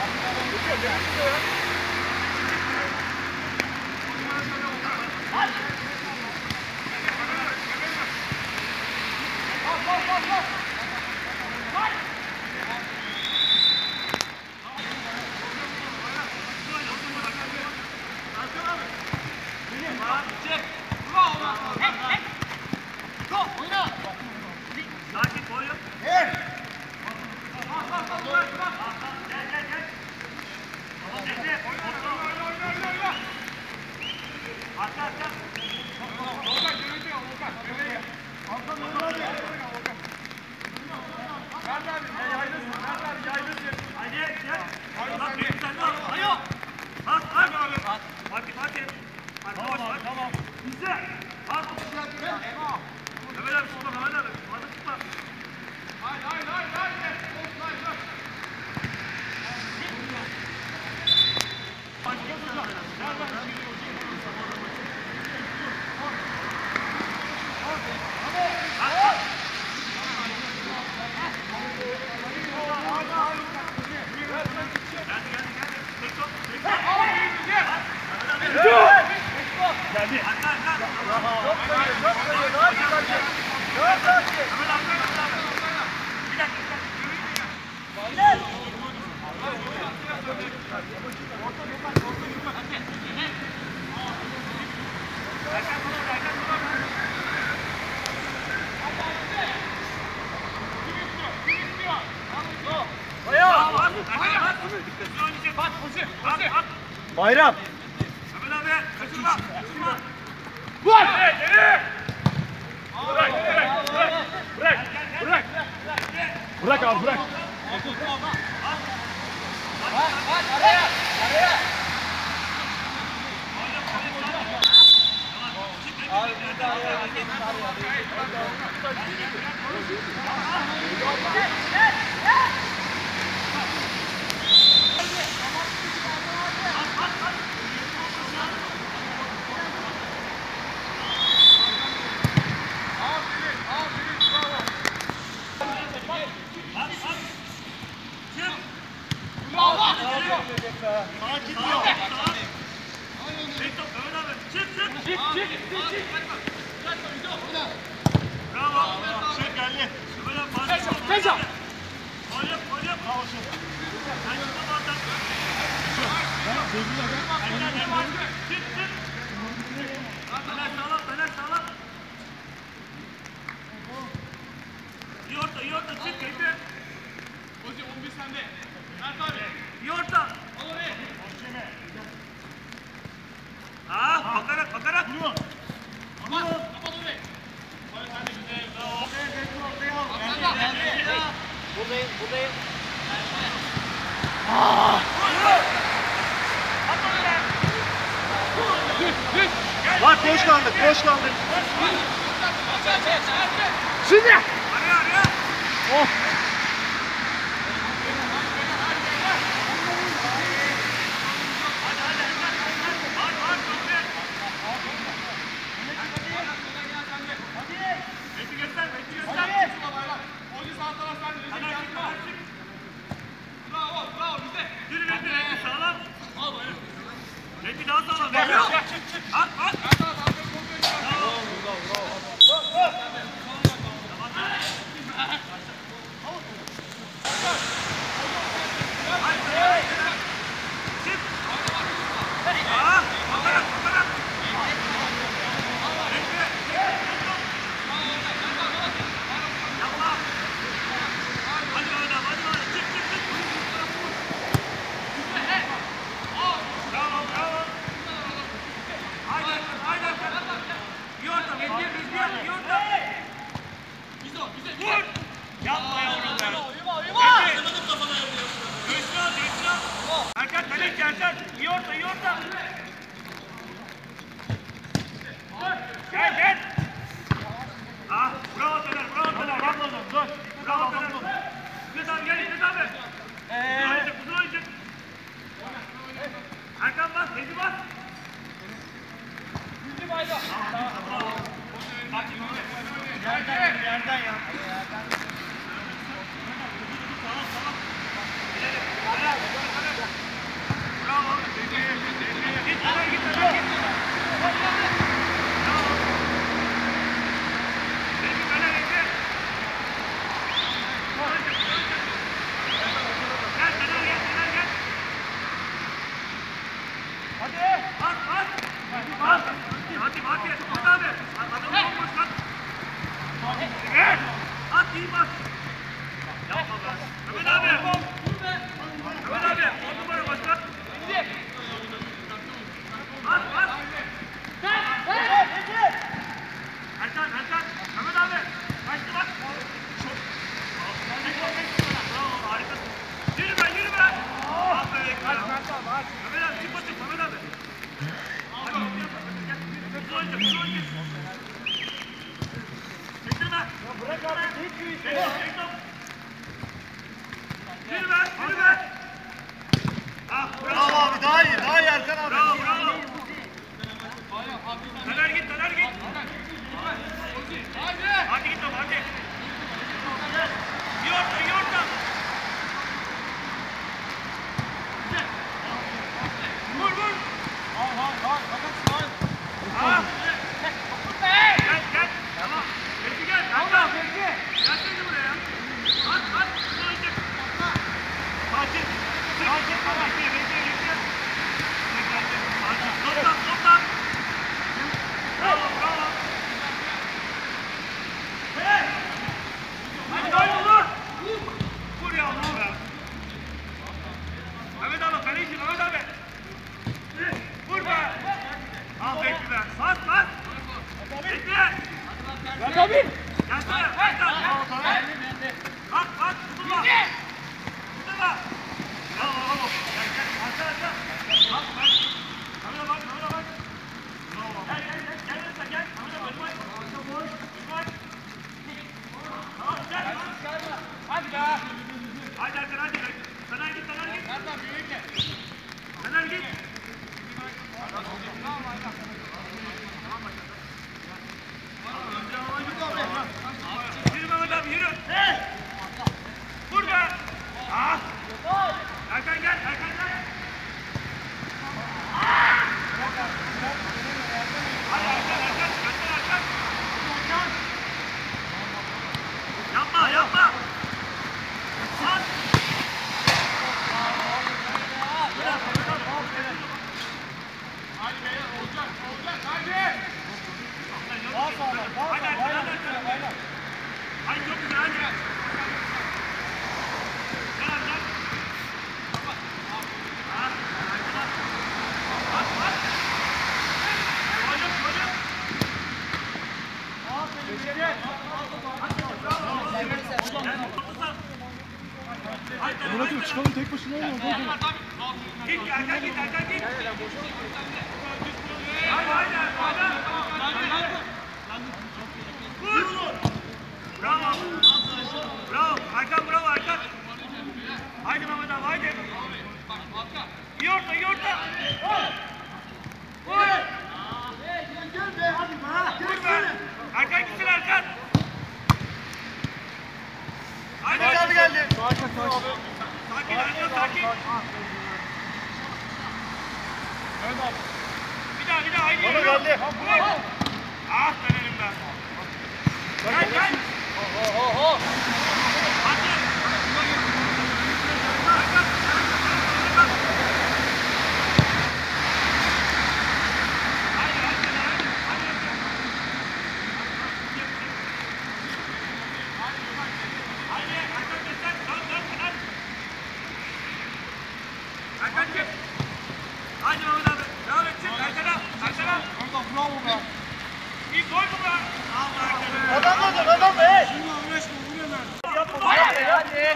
Bayram. Mehmet abi kaçırma. Kaçırma. Vur. Bırak. Bırak abi bırak. Araya. Buradayım. Lan koş kaldık. Şimdi. Araya. Oh. Yerden ya. Yerden. Bravo abi, daha iyi Erkan abi. Bravo. Taner git. Hadi git oğlum, hadi. İyi orta. Vur. Gel. Tamam. Peki gel. Gelsene buraya. At. Fatih. Bekle. Toplam. Bravo. Hadi vur. Vur ya vur be. Mehmet abi kaleci Mehmet abi. Vur be. Aferin be. Bas. Bekle. Tabii. Gelsene. Bak. Tutma. Bravo. Gel. Arka. Bak. Kamera bak. Bravo. Gel. Kamera bak. Boş. Tamam gel. Hadi be. Hadi Erkan hadi. Taner git. Taner git. Yürü Mehmet abi yürü. Vur be. Erkan gel. Hadi Erkan. Yapma. At. Hadi çok güzel hadi. Gel. Bırakın çıkalım, tek başına olma. Git Erkan git. Hadi. Vur. Bravo. Erkan. Haydi Mehmet abi haydi. İyi orta. Vur. Vur be. Erkan gitsin Erkan. Haydi Abi geldi. Sakin Erkan. Bir daha haydi. Bana geldi. Vur. Taner'im ben. Gel. Hadi. Hadi Mehmet abi. Devam et. Erkan'a. Bravo be. İyi gol mu be? Allah Erkan'a. Adam be. Hadi.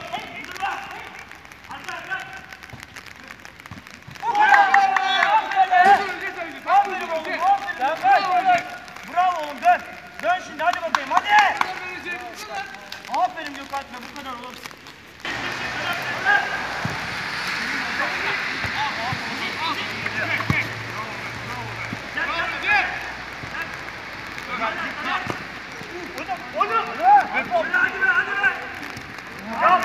Bravo oğlum dön. Dön şimdi hadi bakayım hadi. Aferin Gökalp be bu kadar oğlum. Hadi be.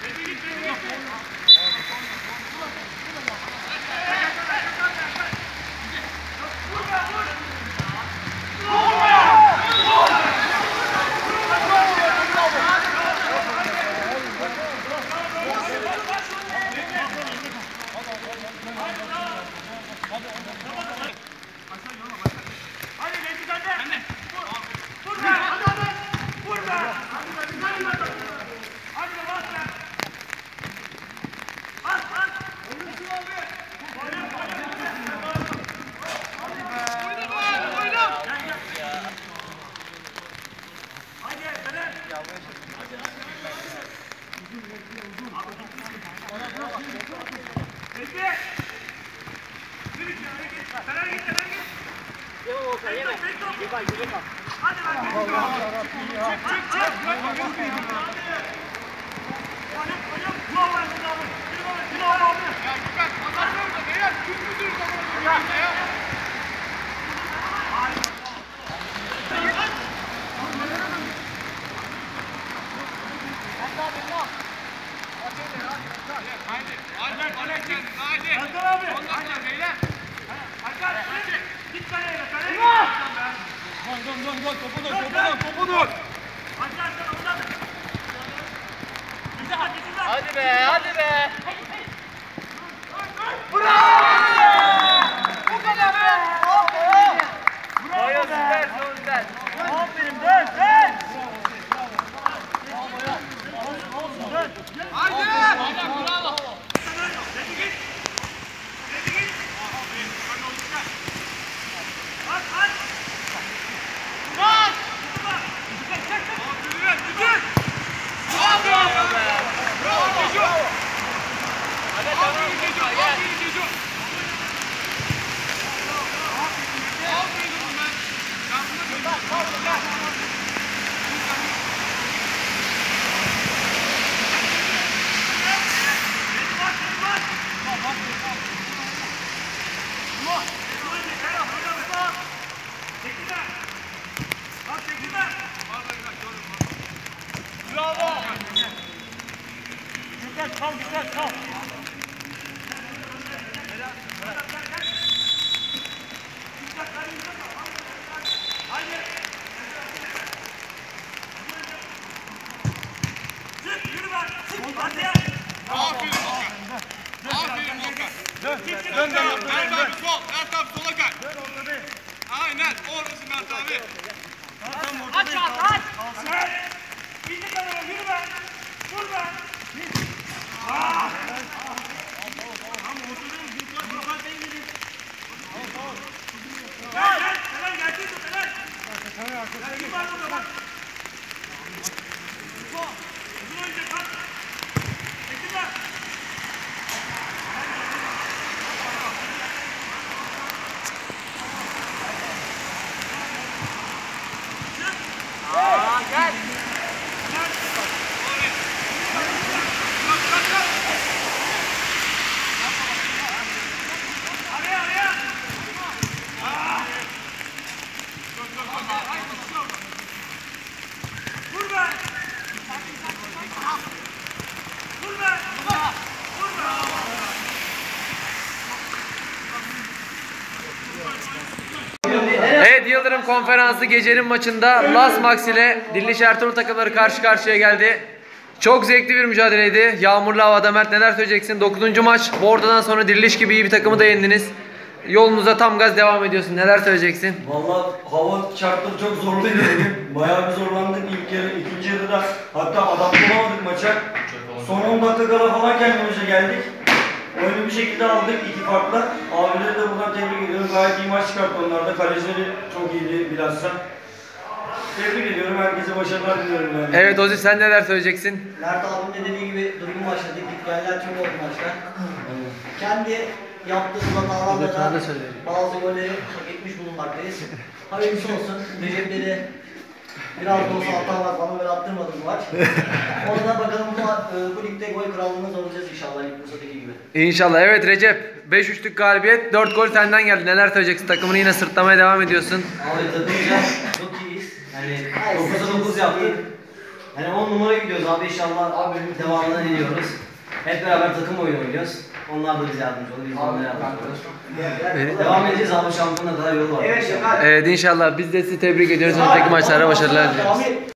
Hadi Necmi sen de. Vur be. Vur be. Hadi be bas be. Bas bas. Hadi Fener. Necmi. Fener git. Yeme Volkan yeme. Bir bak bir bak. Hadi lan. Çık. Hadi be hadi be. Bravo süper son güzel. Aferin dön. Güzel kal. Dön. Mert abi sol. Mert abi sola kay. Aynen. Oradasın Mert abi. Aç. İyice kanala yürü be. Vur be. Fener gelsin Fener. Kim var burada bak. Uzun oynayacak bak. Çekilme. Gel. Araya. Vur be. Evet, Yıldırım Konferansı gecenin maçında Las Max ile Diliş Ertuğrul takımları karşı karşıya geldi. Çok zevkli bir mücadeleydi. Yağmurlu havada. Mert, neler söyleyeceksin? 9. maç. Bordo'dan sonra Diriliş gibi iyi bir takımı da yendiniz. Yolunuza tam gaz devam ediyorsun. Neler söyleyeceksin? Vallahi hava şartları çok zorluydu bugün. Bayağı bir zorlandık ilk yarı, ikinci yarıda hatta adapte olamadık maça. Son 10 dakika kala falan kendimize geldik. Oyunu bir şekilde aldık iki farklı. Abileri de buradan tebrik ediyorum. Gayet iyi maç çıkarttı onlar da. Kalecileri çok iyiydi bilhassa. Tebrik ediyorum. Herkese başarılar diliyorum yani. Evet Ozi, sen neler söyleyeceksin? Mert abim de dediği gibi durgun başladık. Gitgeller çok oldu maçta. Kendi yaptığımız hatalarla da bazı golleri hak etmiş bulunmaktayız. Hayırlısı olsun. Recep'te de biraz da olsa hata var falan, böyle attırmadı bu maç. Oradan bakalım bu ligde gol krallığına zorlayacağız inşallah ilk Bursa'daki gibi. İnşallah. Evet Recep, 5-3'lük galibiyet, 4 gol senden geldi. Neler söyleyeceksin? Takımını yine sırtlamaya devam ediyorsun. Abi takımca çok iyiyiz. Yani 9'a 9 yaptık. Hani 10 numara gidiyoruz abi inşallah devamını ediyoruz. Hep beraber takım oyunu oynuyoruz. Onlar da bize yardımcı olur, biz de onlara yardımcı oluruz. Devam edeceğiz abi, şampiyona kadar yolu var. Evet inşallah biz de sizi tebrik ediyoruz. Önümüzdeki maçlara başarılar diliyoruz.